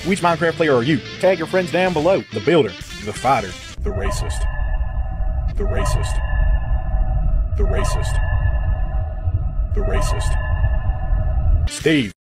Which Minecraft player are you? Tag your friends down below. The builder, the fighter, the racist, the racist, the racist, the racist. Steve.